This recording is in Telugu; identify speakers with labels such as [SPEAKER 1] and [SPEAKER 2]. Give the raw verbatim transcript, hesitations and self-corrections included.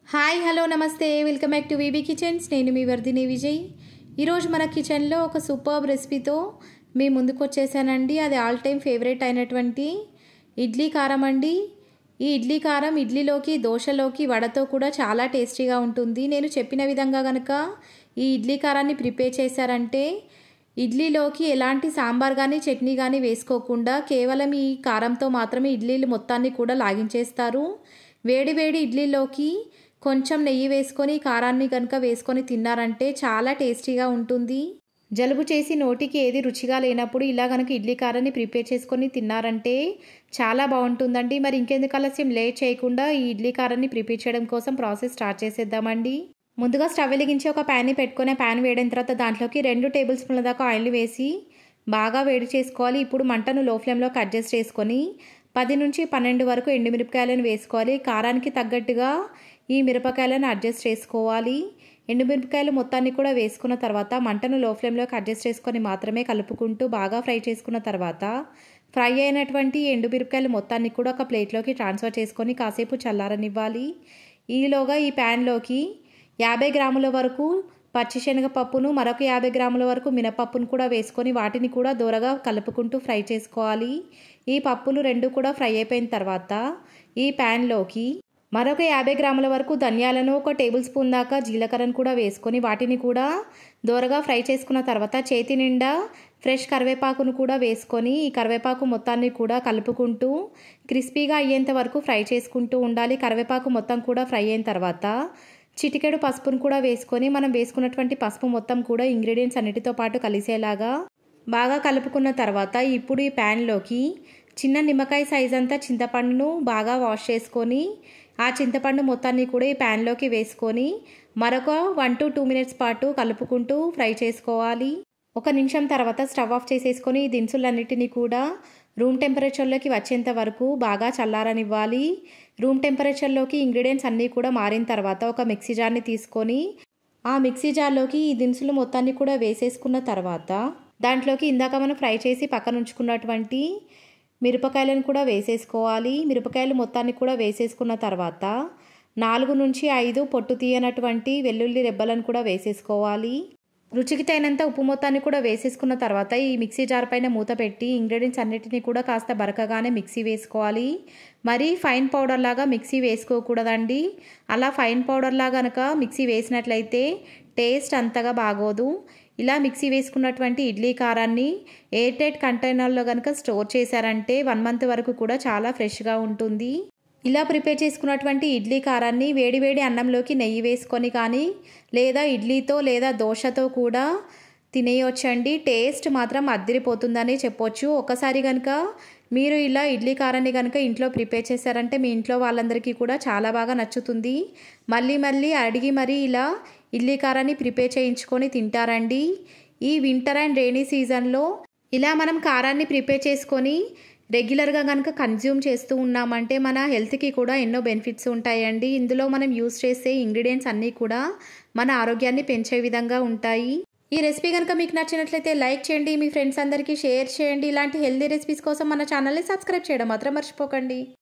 [SPEAKER 1] హాయ్ హలో నమస్తే welcome back to VB kitchens. నేను మీ వర్ధిని విజయ్. ఈరోజు మన కిచెన్లో ఒక సూపర్బ్ రెసిపీతో మీ ముందుకు వచ్చేసానండి. అది ఆల్ టైమ్ ఫేవరెట్ అయినటువంటి ఇడ్లీ కారం అండి. ఈ ఇడ్లీ కారం ఇడ్లీలోకి, దోశలోకి, వడతో కూడా చాలా టేస్టీగా ఉంటుంది. నేను చెప్పిన విధంగా కనుక ఈ ఇడ్లీ కారాన్ని ప్రిపేర్ చేశారంటే ఇడ్లీలోకి ఎలాంటి సాంబార్ కానీ చట్నీ కానీ వేసుకోకుండా కేవలం ఈ కారంతో మాత్రమే ఇడ్లీలు మొత్తాన్ని కూడా లాగించేస్తారు. వేడి వేడి ఇడ్లీలోకి కొంచెం నెయ్యి వేసుకొని కారాన్ని కనుక వేసుకొని తిన్నారంటే చాలా టేస్టీగా ఉంటుంది. జలుబు చేసి నోటికి ఏది రుచిగా లేనప్పుడు ఇలా కనుక ఇడ్లీ కారాన్ని ప్రిపేర్ చేసుకొని తిన్నారంటే చాలా బాగుంటుందండి. మరి ఇంకెందుకు ఆలస్యం, లేట్ చేయకుండా ఈ ఇడ్లీ కారాన్ని ప్రిపేర్ చేయడం కోసం ప్రాసెస్ స్టార్ట్ చేసేద్దామండి. ముందుగా స్టవ్ వెలిగించి ఒక ప్యాన్ని పెట్టుకొని ప్యాన్ వేడిన తర్వాత దాంట్లోకి రెండు టేబుల్ స్పూన్ల దాకా ఆయిల్ వేసి బాగా వేడి చేసుకోవాలి. ఇప్పుడు మంటను లో ఫ్లేమ్లోకి అడ్జస్ట్ చేసుకొని పది నుంచి పన్నెండు వరకు ఎండుమిరపకాయలను వేసుకోవాలి. కారానికి తగ్గట్టుగా ఈ మిరపకాయలను అడ్జస్ట్ చేసుకోవాలి. ఎండుమిరపకాయలు మొత్తాన్ని కూడా వేసుకున్న తర్వాత మంటను లో ఫ్లేమ్లోకి అడ్జస్ట్ చేసుకొని మాత్రమే కలుపుకుంటూ బాగా ఫ్రై చేసుకున్న తర్వాత ఫ్రై అయినటువంటి ఎండుమిరపకాయలు మొత్తాన్ని కూడా ఒక ప్లేట్లోకి ట్రాన్స్ఫర్ చేసుకొని కాసేపు చల్లారనివ్వాలి. ఈలోగా ఈ ప్యాన్లోకి యాభై గ్రాముల వరకు పచ్చిశనగపప్పును, మరొక యాభై గ్రాముల వరకు మినపప్పును కూడా వేసుకొని వాటిని కూడా దూరగా కలుపుకుంటూ ఫ్రై చేసుకోవాలి. ఈ పప్పులు రెండు కూడా ఫ్రై అయిపోయిన తర్వాత ఈ ప్యాన్లోకి మరొక యాభై గ్రాముల వరకు ధనియాలను, ఒక టేబుల్ స్పూన్ దాకా జీలకర్రను కూడా వేసుకొని వాటిని కూడా దూరగా ఫ్రై చేసుకున్న తర్వాత చేతి నిండా ఫ్రెష్ కరివేపాకును కూడా వేసుకొని ఈ కరివేపాకు మొత్తాన్ని కూడా కలుపుకుంటూ క్రిస్పీగా అయ్యేంత వరకు ఫ్రై చేసుకుంటూ ఉండాలి. కరివేపాకు మొత్తం కూడా ఫ్రై అయిన తర్వాత చిటికెడు పసుపును కూడా వేసుకొని మనం వేసుకున్నటువంటి పసుపు మొత్తం కూడా ఇంగ్రీడియంట్స్ అన్నిటితో పాటు కలిసేలాగా బాగా కలుపుకున్న తర్వాత ఇప్పుడు ఈ ప్యాన్లోకి చిన్న నిమ్మకాయ సైజ్ అంతా చింతపండును బాగా వాష్ చేసుకొని ఆ చింతపండు మొత్తాన్ని కూడా ఈ ప్యాన్లోకి వేసుకొని మరొక వన్ టు టూ మినిట్స్ పాటు కలుపుకుంటూ ఫ్రై చేసుకోవాలి. ఒక నిమిషం తర్వాత స్టవ్ ఆఫ్ చేసేసుకొని ఈ దినుసులన్నిటినీ కూడా రూమ్ టెంపరేచర్లోకి వచ్చేంత వరకు బాగా చల్లారనివ్వాలి. రూమ్ టెంపరేచర్లోకి ఇంగ్రీడియంట్స్ అన్నీ కూడా మారిన తర్వాత ఒక మిక్సీ జార్ని తీసుకొని ఆ మిక్సీ జార్లోకి ఈ దినుసులు మొత్తాన్ని కూడా వేసేసుకున్న తర్వాత దాంట్లోకి ఇందాక మనం ఫ్రై చేసి పక్కన ఉంచుకున్నటువంటి మిరపకాయలను కూడా వేసేసుకోవాలి. మిరపకాయలు మొత్తాన్ని కూడా వేసేసుకున్న తర్వాత నాలుగు నుంచి ఐదు పొట్టు తీయనటువంటి వెల్లుల్లి రెబ్బలను కూడా వేసేసుకోవాలి. రుచికి తగినంత ఉప్పు మొత్తాన్ని కూడా వేసేసుకున్న తర్వాత ఈ మిక్సీ జార్ పైన మూత పెట్టి ఇంగ్రీడియంట్స్ అన్నిటినీ కూడా కాస్త బరకగానే మిక్సీ వేసుకోవాలి. మరీ ఫైన్ పౌడర్ లాగా మిక్సీ వేసుకోకూడదండి. అలా ఫైన్ పౌడర్ లాగా కనుక మిక్సీ వేసినట్లయితే టేస్ట్ అంతగా బాగోదు. ఇలా మిక్సీ వేసుకున్నటువంటి ఇడ్లీ కారాన్ని ఎయిర్ టైట్ కంటైనర్లో కనుక స్టోర్ చేశారంటే వన్ మంత్ వరకు కూడా చాలా ఫ్రెష్గా ఉంటుంది. ఇలా ప్రిపేర్ చేసుకున్నటువంటి ఇడ్లీ కారాన్ని వేడివేడి అన్నంలోకి నెయ్యి వేసుకొని కానీ లేదా ఇడ్లీతో లేదా దోశతో కూడా తినేయొచ్చండి. టేస్ట్ మాత్రం అద్దిరిపోతుందని చెప్పొచ్చు. ఒకసారి కనుక మీరు ఇలా ఇడ్లీ కారాన్ని కనుక ఇంట్లో ప్రిపేర్ చేశారంటే మీ ఇంట్లో వాళ్ళందరికీ కూడా చాలా బాగా నచ్చుతుంది. మళ్ళీ మళ్ళీ అడిగి మరీ ఇలా ఇడ్లీ కారాన్ని ప్రిపేర్ చేయించుకొని తింటారండి. ఈ వింటర్ అండ్ రెయినీ సీజన్లో ఇలా మనం కారాన్ని ప్రిపేర్ చేసుకొని రెగ్యులర్గా కనుక కన్జ్యూమ్ చేస్తూ ఉన్నామంటే మన హెల్త్కి కూడా ఎన్నో బెనిఫిట్స్ ఉంటాయండి. ఇందులో మనం యూస్ చేసే ఇంగ్రీడియంట్స్ అన్నీ కూడా మన ఆరోగ్యాన్ని పెంచే విధంగా ఉంటాయి. ఈ రెసిపీ కనుక మీకు నచ్చినట్లయితే లైక్ చేయండి, మీ ఫ్రెండ్స్ అందరికీ షేర్ చేయండి. ఇలాంటి హెల్తీ రెసిపీస్ కోసం మన ఛానల్ని సబ్స్క్రైబ్ చేయడం మాత్రం మర్చిపోకండి.